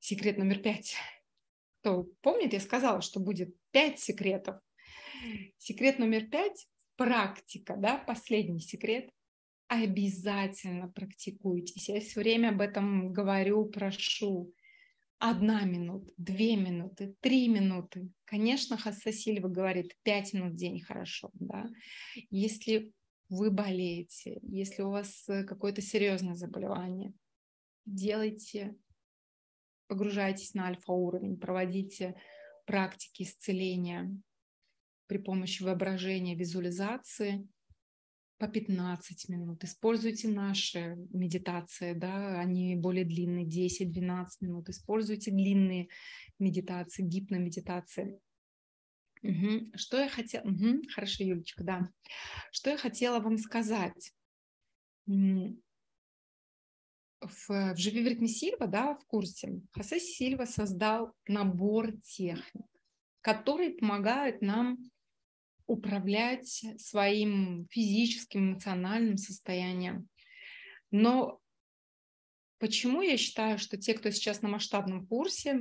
секрет номер 5. Кто помнит, я сказала, что будет 5 секретов. Секрет номер 5 – практика, да, последний секрет. Обязательно практикуйтесь. Я все время об этом говорю, прошу. 1 минута, 2 минуты, 3 минуты. Конечно, Хосе Сильва говорит, 5 минут в день хорошо, да. Если вы болеете, если у вас какое-то серьезное заболевание, делайте, погружайтесь на альфа-уровень, проводите практики исцеления при помощи воображения, визуализации по 15 минут. Используйте наши медитации, да, они более длинные, 10-12 минут. Используйте длинные медитации, гипномедитации. Что я хотела... Хорошо, Юлечка, да. Что я хотела вам сказать. В «Живи в ритме Сильва», да, в курсе, Хосе Сильва создал набор техник, которые помогают нам управлять своим физическим, эмоциональным состоянием. Но почему я считаю, что те, кто сейчас на масштабном курсе,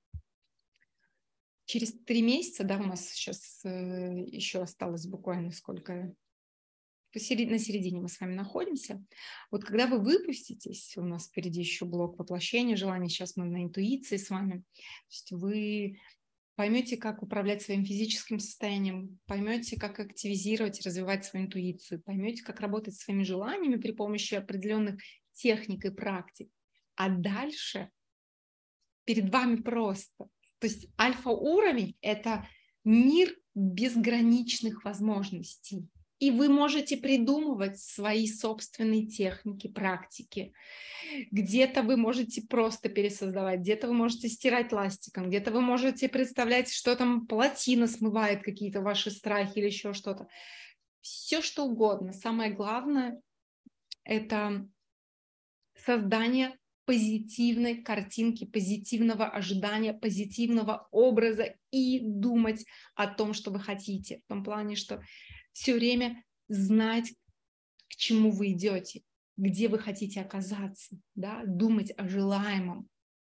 через 3 месяца, да, у нас сейчас еще осталось буквально сколько, на середине мы с вами находимся. Вот когда вы выпуститесь, у нас впереди еще блок воплощения желаний, сейчас мы на интуиции с вами, то есть вы поймете, как управлять своим физическим состоянием, поймете, как активизировать и развивать свою интуицию, поймете, как работать с своими желаниями при помощи определенных техник и практик. А дальше перед вами просто. То есть альфа-уровень – это мир безграничных возможностей. И вы можете придумывать свои собственные техники, практики. Где-то вы можете просто пересоздавать, где-то вы можете стирать ластиком, где-то вы можете представлять, что там плотина смывает какие-то ваши страхи или еще что-то. Все что угодно. Самое главное – это создание позитивной картинки, позитивного ожидания, позитивного образа и думать о том, что вы хотите. В том плане, что все время знать, к чему вы идете, где вы хотите оказаться, да? Думать о желаемом.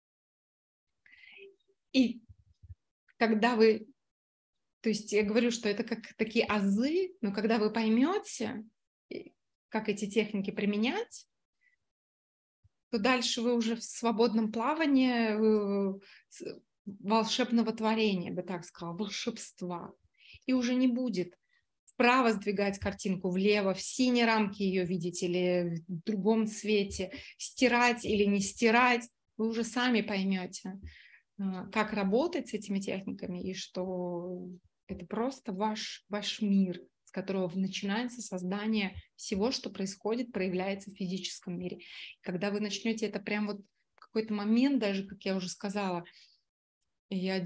И когда вы, то есть я говорю, что это как такие азы, но когда вы поймете, как эти техники применять, то дальше вы уже в свободном плавании волшебного творения, я бы так сказала, волшебства. И уже не будет вправо сдвигать картинку, влево, в синей рамке ее видеть или в другом цвете, стирать или не стирать. Вы уже сами поймете, как работать с этими техниками, и что это просто ваш мир, с которого начинается создание всего, что происходит, проявляется в физическом мире. Когда вы начнете это прям вот в какой-то момент, даже, как я уже сказала, я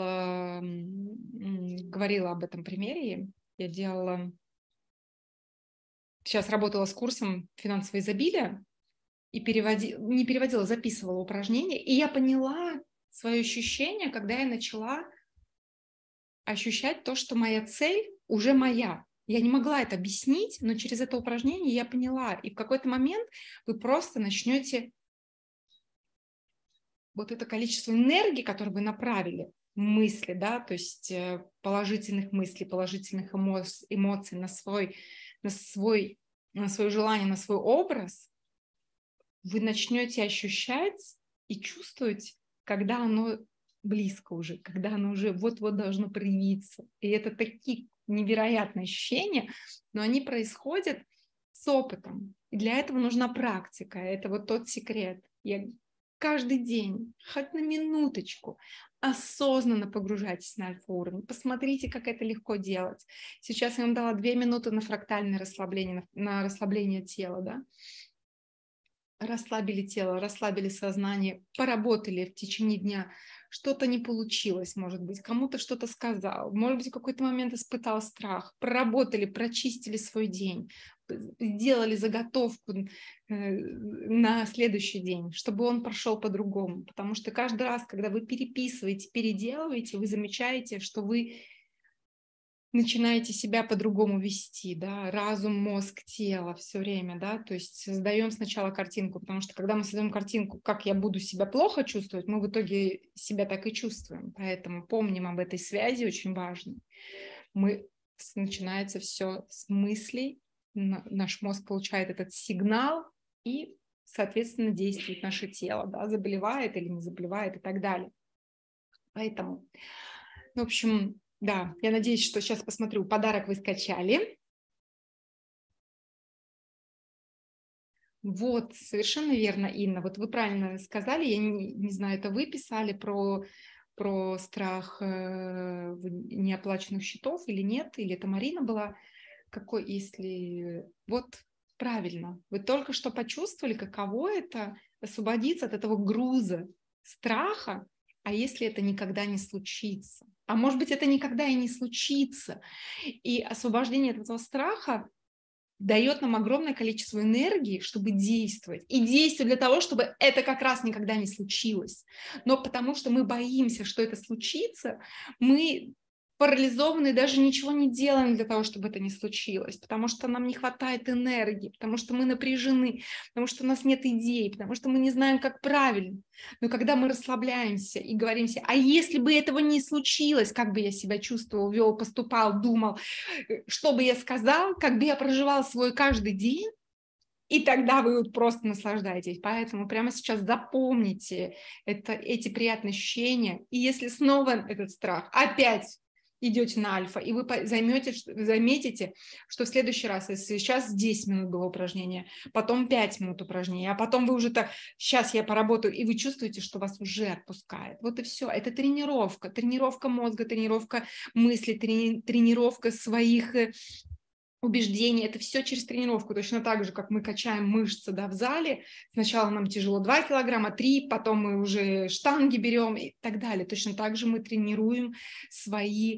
говорила об этом примере, я сейчас работала с курсом финансового изобилия и не переводила, записывала упражнения, и я поняла свое ощущение, когда я начала ощущать то, что моя цель уже моя. Я не могла это объяснить, но через это упражнение я поняла. И в какой-то момент вы просто начнете вот это количество энергии, которое вы направили, мысли, да, то есть положительных мыслей, положительных эмоций на свое желание, на свой образ, вы начнете ощущать и чувствовать, когда оно близко уже, когда оно уже вот-вот должно проявиться. И это такие невероятные ощущения, но они происходят с опытом. И для этого нужна практика. Это вот тот секрет. Я каждый день, хоть на минуточку, осознанно погружайтесь на альфа-уровень. Посмотрите, как это легко делать. Сейчас я вам дала 2 минуты на фрактальное расслабление, на расслабление тела, да? Расслабили тело, расслабили сознание, поработали в течение дня, что-то не получилось, может быть, кому-то что-то сказал, может быть, в какой-то момент испытал страх, проработали, прочистили свой день, сделали заготовку на следующий день, чтобы он прошел по-другому, потому что каждый раз, когда вы переписываете, переделываете, вы замечаете, что вы начинаете себя по-другому вести, да, разум, мозг, тело все время, да, то есть создаем сначала картинку, потому что когда мы создаем картинку, как я буду себя плохо чувствовать, мы в итоге себя так и чувствуем, поэтому помним об этой связи, очень важно. Начинается все с мыслей, наш мозг получает этот сигнал и, соответственно, действует наше тело, да, заболевает или не заболевает и так далее. Поэтому, в общем, да, я надеюсь, что сейчас посмотрю, подарок вы скачали. Вот, совершенно верно, Инна. Вот вы правильно сказали, я не знаю, это вы писали про страх неоплаченных счетов или нет, или это Марина была. Какой, если... Вот правильно, вы только что почувствовали, каково это освободиться от этого груза страха, а если это никогда не случится? А может быть, это никогда и не случится. И освобождение от этого страха дает нам огромное количество энергии, чтобы действовать. И действовать для того, чтобы это как раз никогда не случилось. Но потому что мы боимся, что это случится, мы парализованы, даже ничего не делаем для того, чтобы это не случилось, потому что нам не хватает энергии, потому что мы напряжены, потому что у нас нет идей, потому что мы не знаем, как правильно. Но когда мы расслабляемся и говорим себе, а если бы этого не случилось, как бы я себя чувствовал, вел, поступал, думал, что бы я сказал, как бы я проживал свой каждый день, и тогда вы вот просто наслаждаетесь. Поэтому прямо сейчас запомните эти приятные ощущения. И если снова этот страх, опять идете на альфа, и вы заметите, что в следующий раз, если сейчас 10 минут было упражнение, потом 5 минут упражнения, а потом вы уже так, сейчас я поработаю, и вы чувствуете, что вас уже отпускает. Вот и все. Это тренировка мозга, тренировка мысли, тренировка своих убеждений, это все через тренировку, точно так же, как мы качаем мышцы, да, в зале, сначала нам тяжело 2 килограмма, 3, потом мы уже штанги берем и так далее, точно так же мы тренируем свои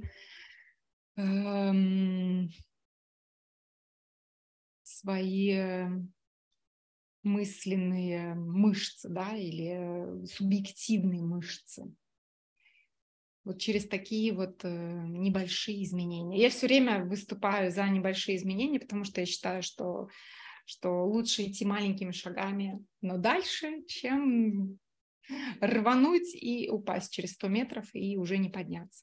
мысленные мышцы, да, или субъективные мышцы. Вот через такие вот небольшие изменения. Я все время выступаю за небольшие изменения, потому что я считаю, что лучше идти маленькими шагами, но дальше, чем рвануть и упасть через 100 метров и уже не подняться.